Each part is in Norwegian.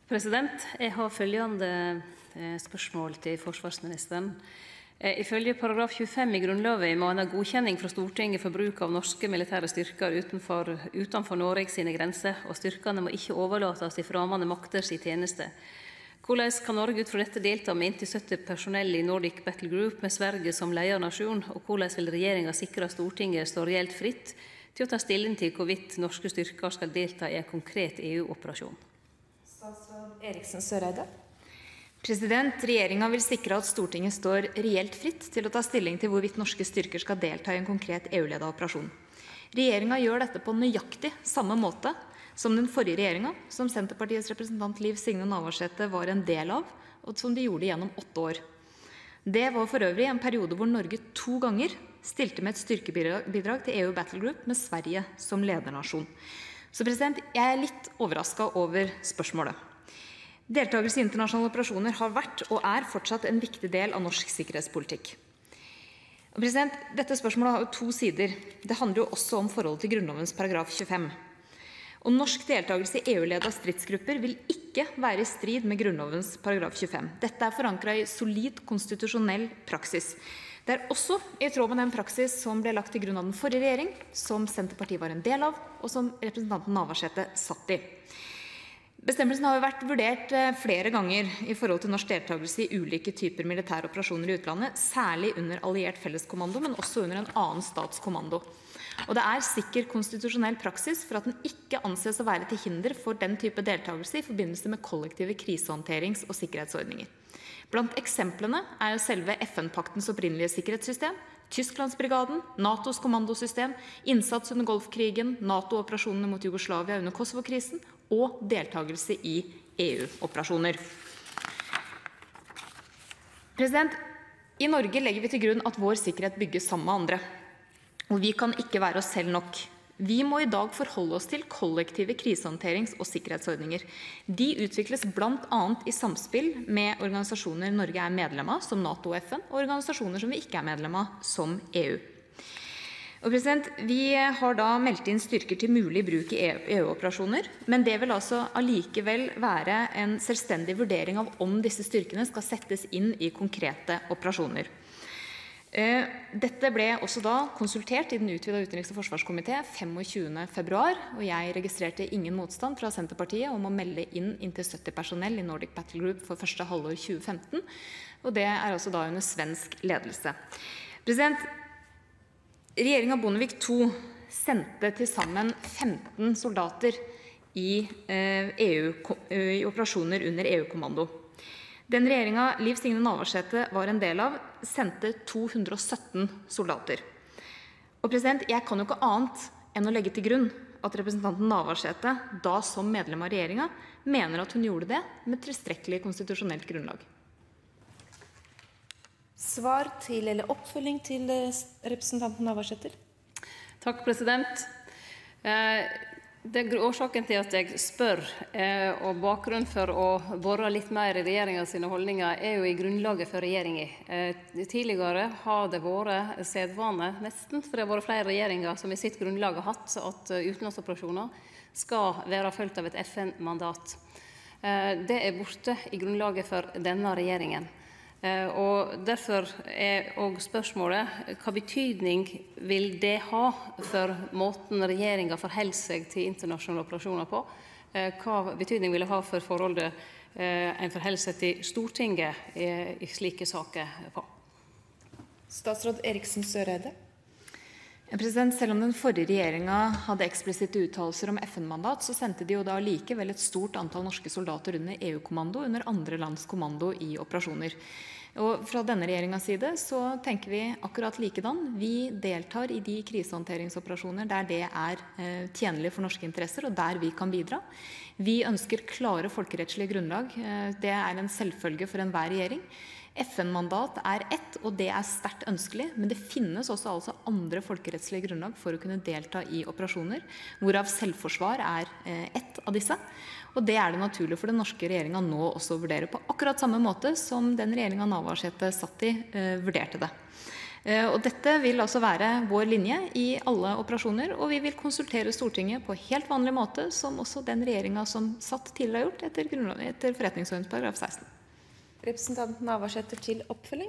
President, jeg har følgende spørsmål til forsvarsministeren. Ifølge paragraf 25 i Grunnloven må en ha godkjenning fra Stortinget for bruk av norske militære styrker utenfor Norge sine grenser, og styrkene må ikke overlates til fremmede makters tjeneste. Hvordan kan Norge ut fra dette delta med inntil 70 personell i Nordic Battle Group med Sverige som ledernasjon, og hvordan vil regjeringen sikre at Stortinget står reelt fritt til å ta stilling til hvorvidt norske styrker skal delta i en konkret EU-operasjon? Statsråd Eriksen Søreide. Regjeringen vil sikre at Stortinget står reelt fritt til å ta stilling til hvorvidt norske styrker skal delta i en konkret EU-ledet operasjon. Regjeringen gjør dette på nøyaktig samme måte som den forrige regjeringen, som Senterpartiets representant Liv Signe Navarsete var en del av, og som de gjorde gjennom 8 år. Det var for øvrig en periode hvor Norge 2 ganger stilte med et styrkebidrag til EU Battle Group med Sverige som ledernasjon. Så jeg er litt overrasket over spørsmålet. Deltakelse i internasjonale operasjoner har vært og er fortsatt en viktig del av norsk sikkerhetspolitikk. Dette spørsmålet har jo 2 sider. Det handler jo også om forholdet til Grunnlovens paragraf 25. Og norsk deltakelse i EU-ledede stridsgrupper vil ikke være i strid med Grunnlovens paragraf 25. Dette er forankret i solid konstitusjonell praksis. Det er også i tråd med den praksis som ble lagt til grunn av den forrige regjering, som Senterpartiet var en del av, og som representanten Navarsete satt i. Bestemmelsen har jo vært vurdert flere ganger i forhold til norsk deltakelse i ulike typer militære operasjoner i utlandet, særlig under alliert felleskommando, men også under en annen statskommando. Og det er sikker konstitusjonell praksis for at den ikke anses å være til hinder for den type deltakelse i forbindelse med kollektive krisehåndterings- og sikkerhetsordninger. Blant eksemplene er jo selve FN-paktens opprinnelige sikkerhetssystem, Tysklandsbrigaden, NATOs kommandosystem, innsats under Golfkrigen, NATO-operasjonene mot Jugoslavia under Kosovo-krisen og deltakelse i EU-operasjoner. I Norge legger vi til grunn at vår sikkerhet bygges sammen med andre. Og vi kan ikke være oss selv nok. Vi må i dag forholde oss til kollektive krisehåndterings- og sikkerhetsordninger. De utvikles blant annet i samspill med organisasjoner Norge er medlem av, som NATO og FN, og organisasjoner som vi ikke er medlem av, som EU. Og vi har da meldt inn styrker til mulig bruk i EU-operasjoner, men det vil altså allikevel være en selvstendig vurdering av om disse styrkene skal settes inn i konkrete operasjoner. Dette ble også da konsultert i den utvidede utenriks- og forsvarskomité 25. februar, og jeg registrerte ingen motstand fra Senterpartiet om å melde inn inntil 70 personell i Nordic Battle Group for første halvår 2015, og det er altså da under svensk ledelse. Regjeringen Bondevik II sendte til sammen 15 soldater i operasjoner under EU-kommando. Den regjeringen Liv Signe Navarsete var en del av, sendte 217 soldater. Og jeg kan jo ikke annet enn å legge til grunn at representanten Navarsete, da som medlem av regjeringen, mener at hun gjorde det med tilstrekkelig konstitusjonelt grunnlag. Svar til eller oppfølging til representanten Navarsete? Takk, president. Det er årsaken til at jeg spør, og bakgrunnen for å bore litt mer i regjeringen sine holdninger er jo i grunnlaget for regjeringen. Tidligere har det vært sedvane, nesten, for det har vært flere regjeringer som i sitt grunnlag har hatt at utenlandsoperasjoner skal være fulgt av et FN-mandat. Det er borte i grunnlaget for denne regjeringen. Og derfor er også spørsmålet, hva betydning vil det ha for måten regjeringen forholder seg til internasjonale operasjoner på? Hva betydning vil det ha for forholdet en forholder seg til Stortinget i slike saker på? Statsråd Eriksen Søreide. Selv om den forrige regjeringen hadde eksplisitte uttalelser om FN-mandat, så sendte de jo da likevel et stort antall norske soldater under EU-kommando, under andre lands kommando i operasjoner. Og fra denne regjeringens side så tenker vi akkurat likedan. Vi deltar i de krisehåndteringsoperasjoner der det er tjenlig for norske interesser, og der vi kan bidra. Vi ønsker klare folkerettslige grunnlag. Det er en selvfølge for enhver regjering. FN-mandat er ett, og det er sterkt ønskelig, men det finnes også altså andre folkerettslige grunnlag for å kunne delta i operasjoner, hvorav selvforsvar er ett av disse. Og det er det naturlig for den norske regjeringen nå også å vurdere på akkurat samme måte som den regjeringen Navarsete satt i vurderte det. Og dette vil altså være vår linje i alle operasjoner, og vi vil konsultere Stortinget på helt vanlig måte, som også den regjeringen som satt tidligere har gjort etter forretningsordenens paragraf 16. Representanten Navarsete til oppfølging.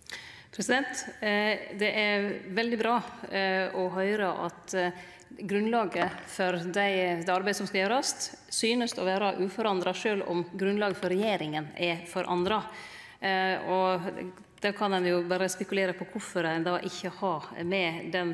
Det er veldig bra å høre at grunnlaget for det arbeidet som skal gjørast, synes å være uforandra, selv om grunnlaget for regjeringen er forandra. Og da kan en jo bare spekulere på hvorfor en da ikke har med den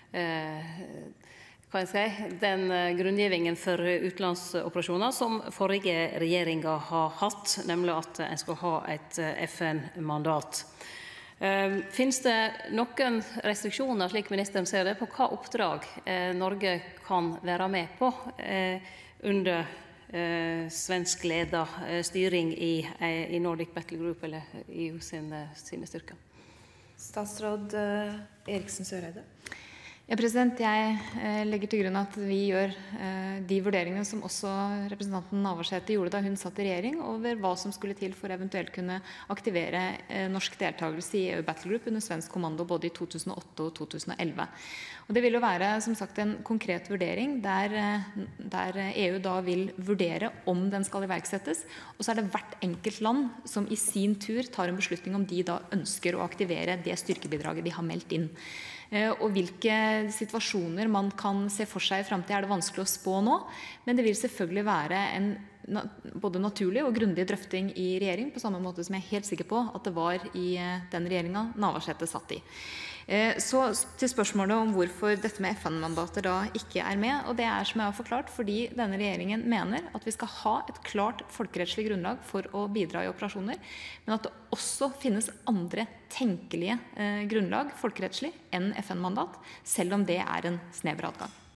den grunngivingen for utenlandsoperasjoner som forrige regjeringer har hatt, nemlig at en skal ha et FN-mandat. Finnes det noen restriksjoner, slik ministeren ser det, på hva oppdrag Norge kan være med på under svensk ledet styring i Nordic Battle Group eller EU sine styrker? Statsråd Eriksen Søreide. Ja, jeg legger til grunn at vi gjør de vurderingene som også representanten Navarsete gjorde da hun satt i regjering, over hva som skulle til for eventuelt kunne aktivere norsk deltakelse i EU Battle Group under svensk kommando både i 2008 og 2011. Og det vil jo være, som sagt, en konkret vurdering der EU da vil vurdere om den skal iverksettes, og så er det hvert enkelt land som i sin tur tar en beslutning om de da ønsker å aktivere det styrkebidraget de har meldt inn. Og hvilke situasjoner man kan se for seg i fremtiden er det vanskelig å spå nå, men det vil selvfølgelig være en både naturlig og grundig drøfting i regjering, på samme måte som jeg er helt sikker på at det var i den regjeringen Navarsete satt i. Så til spørsmålet om hvorfor dette med FN-mandater da ikke er med, og det er som jeg har forklart, fordi denne regjeringen mener at vi skal ha et klart folkerettslig grunnlag for å bidra i operasjoner, men at det også finnes andre tenkelige grunnlag folkerettslig enn FN-mandat, selv om det er en snever adgang.